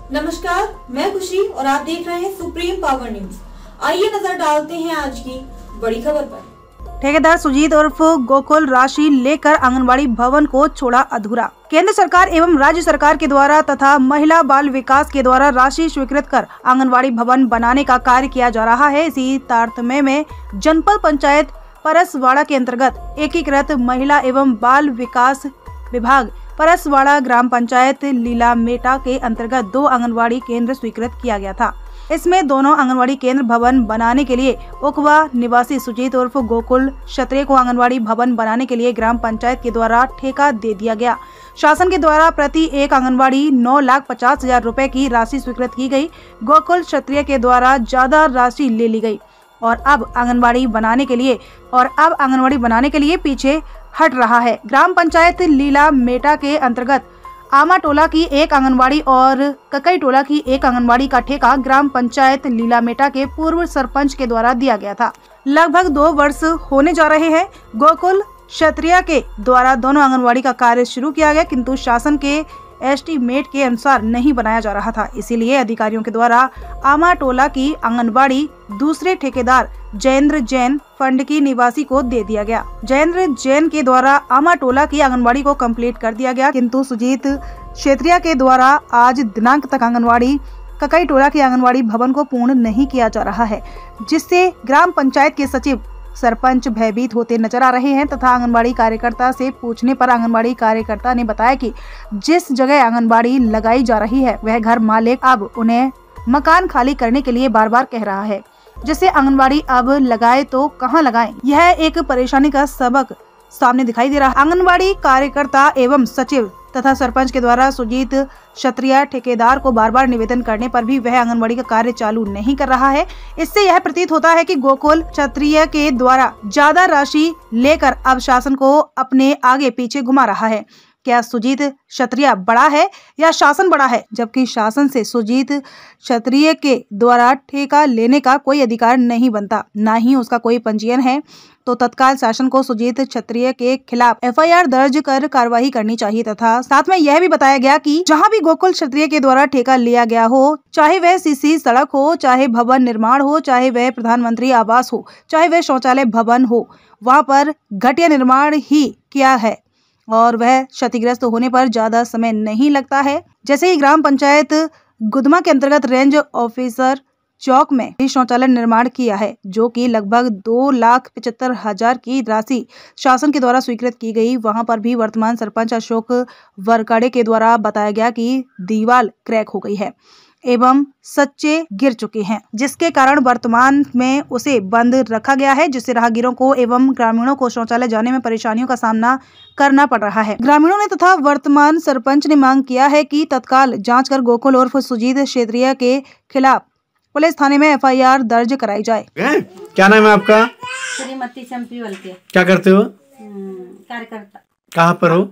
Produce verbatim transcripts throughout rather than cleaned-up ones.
नमस्कार, मैं खुशी और आप देख रहे हैं सुप्रीम पावर न्यूज। आइए नजर डालते हैं आज की बड़ी खबर पर। ठेकेदार सुजीत उर्फ गोकुल राशि लेकर आंगनबाड़ी भवन को छोड़ा अधूरा। केंद्र सरकार एवं राज्य सरकार के द्वारा तथा महिला बाल विकास के द्वारा राशि स्वीकृत कर आंगनबाड़ी भवन बनाने का कार्य किया जा रहा है। इसी तारतम्य में जनपद पंचायत परसवाड़ा के अंतर्गत एकीकृत महिला एवं बाल विकास विभाग परसवाड़ा ग्राम पंचायत लीला मेटा के अंतर्गत दो आंगनबाड़ी केंद्र स्वीकृत किया गया था। इसमें दोनों आंगनबाड़ी केंद्र भवन बनाने के लिए उकवा निवासी सुजीत उर्फ गोकुल क्षत्रिय को आंगनबाड़ी भवन बनाने के लिए ग्राम पंचायत के द्वारा ठेका दे दिया गया। शासन के द्वारा प्रति एक आंगनबाड़ी नौ लाख पचास हजार रूपए की राशि स्वीकृत की गई। गोकुल क्षत्रिय के द्वारा ज्यादा राशि ले ली गई और अब आंगनबाड़ी बनाने के लिए और अब आंगनबाड़ी बनाने के लिए पीछे हट रहा है। ग्राम पंचायत लीला मेटा के अंतर्गत आमा टोला की एक आंगनबाड़ी और ककई टोला की एक आंगनबाड़ी का ठेका ग्राम पंचायत लीला मेटा के पूर्व सरपंच के द्वारा दिया गया था। लगभग दो वर्ष होने जा रहे हैं। गोकुल क्षत्रिय के द्वारा दोनों आंगनबाड़ी का कार्य शुरू किया गया, किंतु शासन के एस्टीमेट के अनुसार नहीं बनाया जा रहा था। इसीलिए अधिकारियों के द्वारा आमा टोला की आंगनबाड़ी दूसरे ठेकेदार जयेंद्र जैन फंड की निवासी को दे दिया गया। जयेंद्र जैन के द्वारा आमा टोला की आंगनबाड़ी को कंप्लीट कर दिया गया, किंतु सुजीत क्षेत्रीय के द्वारा आज दिनांक तक आंगनबाड़ी ककई टोला की आंगनबाड़ी भवन को पूर्ण नहीं किया जा रहा है, जिससे ग्राम पंचायत के सचिव सरपंच भयभीत होते नजर आ रहे हैं तथा आंगनबाड़ी कार्यकर्ता से पूछने पर आंगनबाड़ी कार्यकर्ता ने बताया कि जिस जगह आंगनबाड़ी लगाई जा रही है वह घर मालिक अब उन्हें मकान खाली करने के लिए बार बार कह रहा है, जिससे आंगनबाड़ी अब लगाए तो कहां लगाएं। यह एक परेशानी का सबक सामने दिखाई दे रहा है। आंगनबाड़ी कार्यकर्ता एवं सचिव तथा सरपंच के द्वारा सुजीत क्षत्रिय ठेकेदार को बार बार निवेदन करने पर भी वह आंगनबाड़ी का कार्य चालू नहीं कर रहा है। इससे यह प्रतीत होता है कि गोकुल क्षत्रिय के द्वारा ज्यादा राशि लेकर अब शासन को अपने आगे पीछे घुमा रहा है। क्या सुजीत क्षत्रिय बड़ा है या शासन बड़ा है? जबकि शासन से सुजीत क्षत्रिय के द्वारा ठेका लेने का कोई अधिकार नहीं बनता, ना ही उसका कोई पंजीयन है। तो तत्काल शासन को सुजीत क्षत्रिय के खिलाफ एफ आई आर दर्ज कर कार्रवाई करनी चाहिए तथा साथ में यह भी बताया गया कि जहां भी गोकुल क्षत्रिय के द्वारा ठेका लिया गया हो, चाहे वह सीसी सड़क हो, चाहे भवन निर्माण हो, चाहे वह प्रधानमंत्री आवास हो, चाहे वह शौचालय भवन हो, वहाँ पर घटिया निर्माण ही किया है और वह क्षतिग्रस्त होने पर ज्यादा समय नहीं लगता है। जैसे ही ग्राम पंचायत गुदमा के अंतर्गत रेंज ऑफिसर चौक में शौचालय निर्माण किया है, जो कि लगभग दो लाख पचहत्तर हजार की राशि शासन के द्वारा स्वीकृत की गई। वहां पर भी वर्तमान सरपंच अशोक वरकड़े के द्वारा बताया गया कि दीवार क्रैक हो गई है एवं सच्चे गिर चुके हैं, जिसके कारण वर्तमान में उसे बंद रखा गया है, जिससे राहगीरों को एवं ग्रामीणों को शौचालय जाने में परेशानियों का सामना करना पड़ रहा है। ग्रामीणों ने तथा वर्तमान सरपंच ने मांग किया है कि तत्काल जांच कर गोकुल उर्फ सुजीत क्षेत्रीय के खिलाफ पुलिस थाने में एफ आई आर दर्ज कराई जाए। क्या नाम है आपका? श्रीमती चंपीवल के। क्या करते हो? कार्यकर्ता। कहाँ पर हो?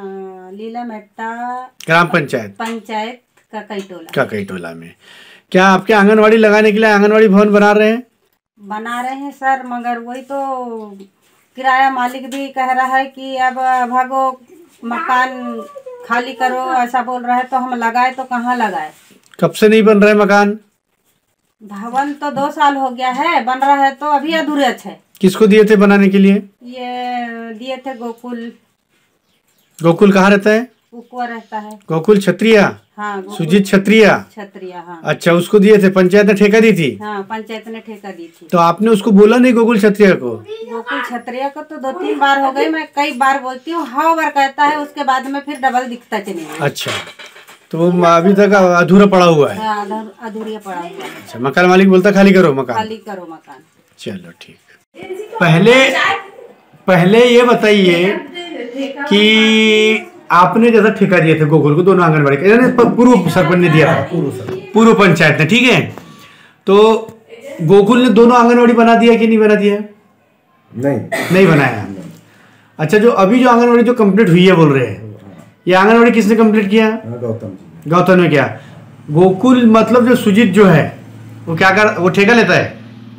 लीला मेटा ग्राम पंचायत पंचायत ककई टोला। ककई टोला में क्या आपके आंगनवाड़ी लगाने के लिए आंगनवाड़ी भवन बना रहे हैं? बना रहे हैं सर, मगर वही तो किराया मालिक भी कह रहा है कि अब भागो मकान खाली करो, ऐसा बोल रहा है। तो हम लगाए तो कहाँ लगाए? कब से नहीं बन रहा है मकान? भवन तो दो साल हो गया है, बन रहा है तो अभी अधूरे है। किसको दिए थे बनाने के लिए? ये दिए थे गोकुल। गोकुल कहाँ रहता है? उकवा रहता है। गोकुल क्षत्रिय? हाँ, सुजीत क्षत्रिय। क्षत्रिय, हाँ। अच्छा, उसको दिए थे, पंचायत ने ठेका दी थी? हाँ, पंचायत ने ठेका दी थी। तो आपने उसको बोला नहीं गोकुल क्षत्रिय को? गोकुल क्षत्रिय को तो दो तीन बार हो गई, मैं कई बार बोलती हूँ, हाँ बार कहता है, उसके बाद में फिर डबल दिखता चले। अच्छा, तो वो अभी तक अधूरा पड़ा हुआ है? अधूरा पड़ा हुआ है। अच्छा, मकान मालिक बोलता खाली करो मकान? खाली करो मकान। चलो ठीक। पहले पहले ये बताइए कि आपने जैसा ठेका दिए थे गोकुल को दोनों आंगनबाड़ी के, पूर्व सरपंच ने दिया था, पूर्व पंचायत ने, ठीक है? तो गोकुल ने दोनों आंगनबाड़ी बना दिया कि नहीं बना दिया? नहीं नहीं बनाया। अच्छा, जो अभी जो आंगनबाड़ी जो कंप्लीट हुई है बोल रहे हैं, ये आंगनबाड़ी किसने कंप्लीट किया? गौतम गौतम ने किया। गोकुल मतलब जो सुजीत जो है वो क्या कर, वो ठेका लेता है?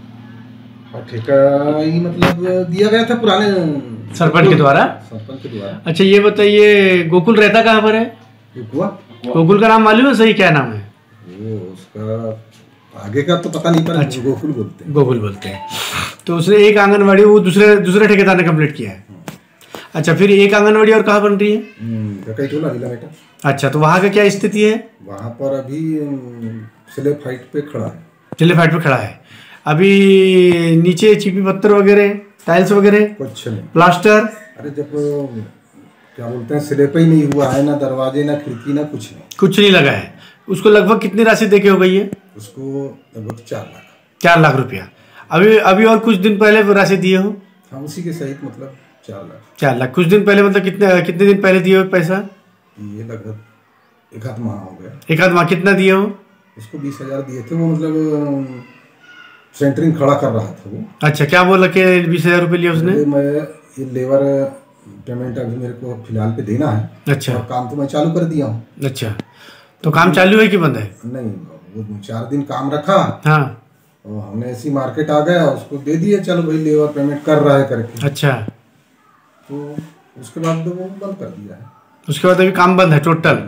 ठेका ही मतलब दिया गया था पुराने सरपंच के द्वारा। सरपंच के द्वारा। अच्छा, ये बताइए गोकुल रहता कहाँ पर है? गोकुल का नाम मालूम है? सही क्या नाम है? वो उसका आगे का तो पता नहीं, पर अच्छा। गोकुल बोलते हैं। गोकुल बोलते हैं। तो उसने एक आंगनवाड़ी वो दूसरे दूसरे ठेकेदार ने कंप्लीट किया है। अच्छा, फिर एक आंगनवाड़ी और कहाँ बन रही है? ककईटोला जिला बेटा। अच्छा, तो वहाँ का क्या स्थिति है? वहाँ पर अभी स्लैब फाइट पे खड़ा है। स्लैब फाइट पे खड़ा है अभी। नीचे चीपी पत्थर वगैरह, टाइल्स वगैरह कुछ नहीं, प्लास्टर। अरे जब क्या बोलते हैं स्लैब ही नहीं हुआ है, ना दरवाजे ना खिड़की ना कुछ नहीं, कुछ नहीं लगा है। उसको लगभग कितनी राशि देके हो गई है? उसको लगभग चार लाख चार लाख रुपया। अभी अभी और कुछ दिन पहले वो राशि दिए हो? हाँ, उसी के सहित मतलब चार लाख। चार लाख कुछ दिन पहले, मतलब कितने कितने दिन पहले दिए हो पैसा? ये लगभग एक आध माह हो गया। एक आध माह कितना दिए हो? उसको बीस हजार दिए थे। वो मतलब सेंटरिंग खड़ा कर रहा था वो। अच्छा, क्या बोला कि बीस हजार रुपये लिए उसने? मैं ये लेबर पेमेंट अभी मेरे को फिलहाल पे देना है। अच्छा। और काम तो मैं चालू कर दिया हूँ। अच्छा, तो काम चालू है कि बंद है? नहीं, वो चार दिन काम रखा। हाँ। और हमने ऐसी मार्केट आ गया, उसको दे दिया, चलो भाई लेबर पेमेंट कर रहा है करके। अच्छा, तो उसके बाद तो वो बंद कर दिया है। उसके बाद अभी काम बंद है टोटल?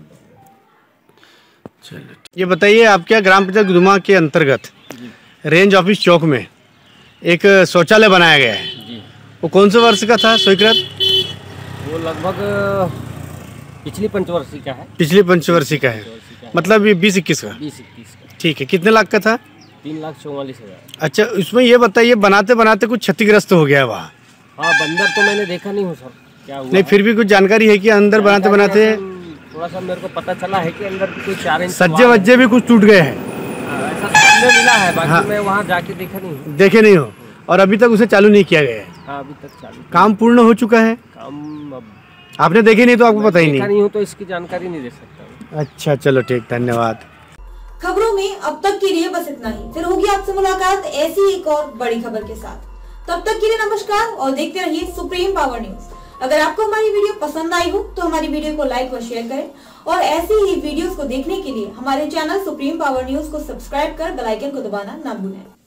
चलो, ये बताइए, आपके ग्राम पंचायत गुदमा के अंतर्गत रेंज ऑफिस चौक में एक शौचालय बनाया गया है जी। वो कौन से वर्ष का था स्वीकृत? वो लगभग पिछली पंचवर्षी का है। पिछली पंचवर्षी का है, मतलब ये बीस इक्कीस का? बीस इक्कीस का। ठीक है, कितने लाख का था? तीन लाख चौवालीस हजार। अच्छा, उसमें ये बताइए, बनाते बनाते कुछ क्षतिग्रस्त हो गया वहाँ? हाँ, बंदर तो मैंने देखा नहीं हूँ सर, क्या हुआ नहीं, फिर भी कुछ जानकारी है कि अंदर बनाते बनाते थोड़ा सा मेरे को पता चला है कि अंदर भी कोई चार इंच सज्जे वज्जे भी कुछ टूट गए हैं? ऐसा सुनने मिला है, बाकी हाँ। मैं वहाँ जाके देखा नहीं हूँ। देखे नहीं हो? और अभी तक उसे चालू नहीं किया गया है? हाँ, अभी तक चालू। काम पूर्ण हो चुका है? काम अब आपने देखे नहीं तो आपको पता ही देखा नहीं? नहीं हूँ तो इसकी जानकारी नहीं दे सकता। अच्छा, चलो ठीक, धन्यवाद। खबरों में अब तक के लिए बस इतना ही। फिर होगी आपसे मुलाकात ऐसी एक और बड़ी खबर के साथ। तब तक के लिए नमस्कार और देखते रहिए सुप्रीम पावर न्यूज। अगर आपको हमारी वीडियो पसंद आई हो तो हमारी वीडियो को लाइक व शेयर करें और ऐसी ही वीडियोस को देखने के लिए हमारे चैनल सुप्रीम पावर न्यूज को सब्सक्राइब कर बेल आइकन को दबाना ना भूलें।